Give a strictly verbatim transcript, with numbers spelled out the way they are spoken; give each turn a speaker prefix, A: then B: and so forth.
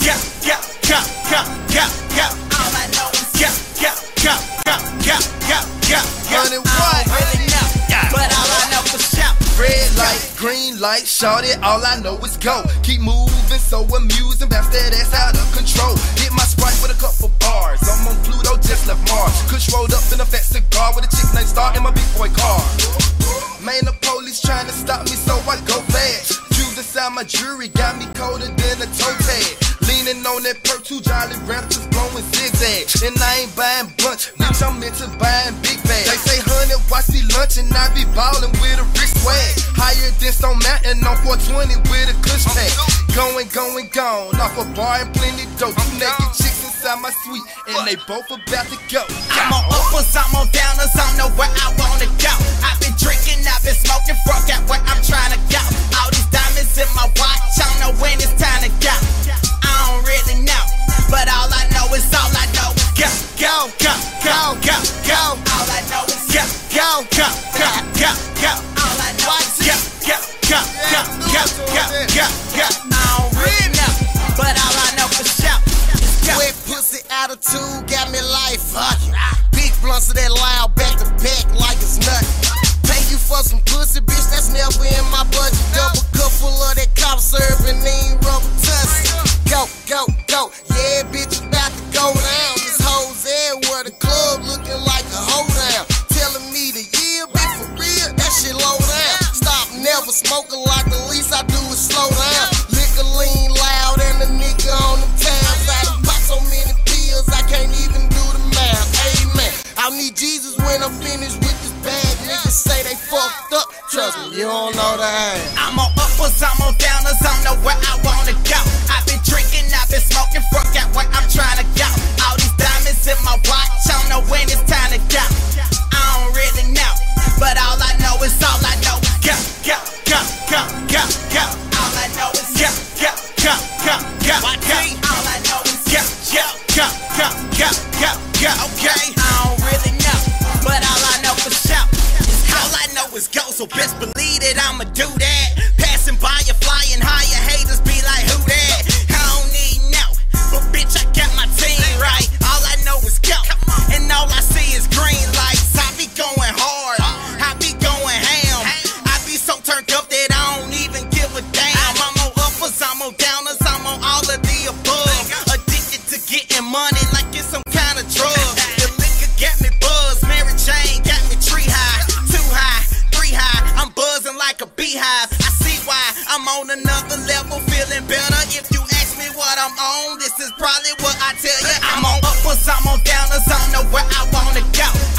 A: go, go, go, go, go, go. All I know is go, go, go, go, go, go, go.
B: Honey, what?
A: I don't really know, but all I know for sure.
B: Red light, green light, shorty, all I know is go. Keep moving, so amusing, bounce that ass out of control. Hit my Sprite with a couple bars. I'm on Pluto, just left Mars. Kush rolled up in a fat cigar with a chick named Star in my big boy car. Man, the police trying to stop me, so I go fast. Jewels inside my jewelry got me colder than a toe tag. Leaning on that perk, two Jolly Ranchers blowing zigzags. And I ain't buying blunts, bitch, I'm into buying big bags. They say, honey, watch me lunch and I be ballin' with a wrist swag. Higher than Stone Mountain on four twenty with a cush pack. Going, going, gone, off a bar and plenty dope. Two naked chicks inside my suite, and they both about to go.
A: I'm on uppers, I'm on downers, I know where I wanna go. I've been drinking, I've been smoking, fuck out where I'm trying to go. All these diamonds in my watch, I don't know when it's time to go. I don't really know, but all I know is all I know. Go, go, go, go, go, go. All I know is go, go, go, go, go, go. All I know is go, go, go, go, go, go, go, go. I don't really know, but all I know for sure is go.
C: Wet pussy attitude got me like fuck it. Big blunts of that loud back to back like it's nothing. Pay you for some pussy, bitch, that's never in my budget. Double cup full of that cough syrup and lean rubber tussin'. Go, go, go, yeah, bitch, you about to go down. This hoes everywhere, the club looking like a hoedown. Telling me the year be for real, that shit low down. Stop never smoking like the least I do is slow down. Liquor lean loud and the nigga on them tabs. I done pop so many pills, I can't even do the math. Amen. I need Jesus when I'm finished with this bag. Niggas say they fucked up, trust me, you don't know that.
A: I'm on uppers, I'm on downers, I know where I wanna go. I've been drinking, I've been smoking, fuck out where I'm trying to go. All these diamonds in my watch, I don't know when it's time to go. I don't really know, but all I know is all I know. Go, go, go, go, go, go. All I know is go, go, go, go, go, go. All I know is go, go, go, go, go, go, go. Okay, I don't really know, but all I know for sure is all I know is go. So best believe that I'ma do that. Passing by you, flying higher, haters be like, who that? I don't need no, but bitch, I got my team right. All I know is go, and all I see is green lights. I be going hard, I be going ham. I be so turned up that I don't even give a damn. I'm on uppers, I'm on downers, I'm on all of the above. Addicted to getting money like it's some kind of drug. The liquor got me buzzed, Mary Jane got me tree high. Too high, three high, I'm buzzing like a beehive. I see why I'm on another level, feeling better. If you ask me what I'm on, this is probably what I tell you. I'm on uppers, I'm on downers, I don't know where I wanna go.